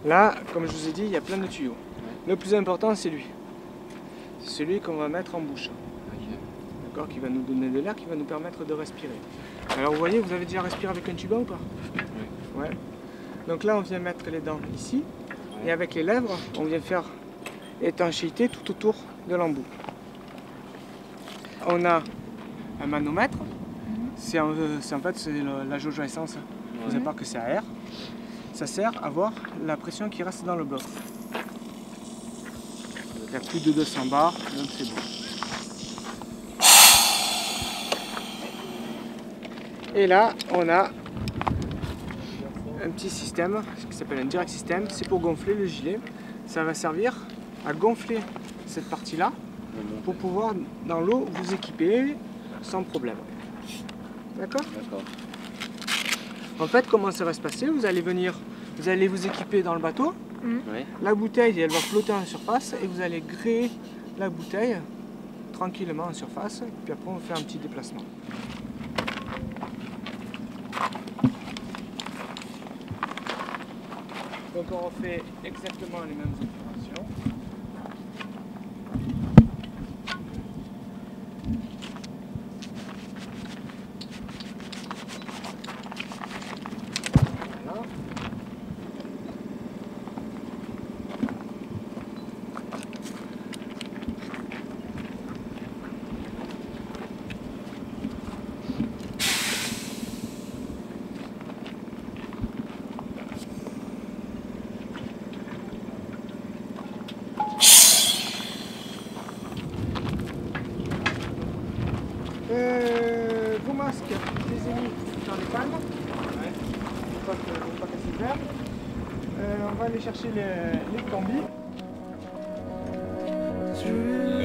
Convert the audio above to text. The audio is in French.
Là, comme je vous ai dit, il y a plein de tuyaux. Le plus important, c'est lui. C'est celui qu'on va mettre en bouche. D'accord, qui va nous donner de l'air, qui va nous permettre de respirer. Alors vous voyez, vous avez déjà respiré avec un tuba ou pas? Oui. Ouais. Donc là, on vient mettre les dents ici. Et avec les lèvres, on vient faire étanchéité tout autour de l'embout. On a un manomètre. C'est en fait la jauge à essence. Vous savez pas que c'est à air. Ça sert à voir la pression qui reste dans le bloc. Il y a plus de 200 bars, donc c'est bon. Et là, on a un petit système qui s'appelle un direct system. C'est pour gonfler le gilet. Ça va servir à gonfler cette partie-là pour pouvoir, dans l'eau, vous équiper sans problème. D'accord? D'accord. En fait, comment ça va se passer? Vous allez vous équiper dans le bateau. La bouteille, elle va flotter en surface et vous allez gréer la bouteille tranquillement en surface. Puis après, on fait un petit déplacement. Donc on refait exactement les mêmes opérations. Voilà. Vos masques, je les ai mis dans les palmes. Pour pas casser le verre. On va aller chercher les combis.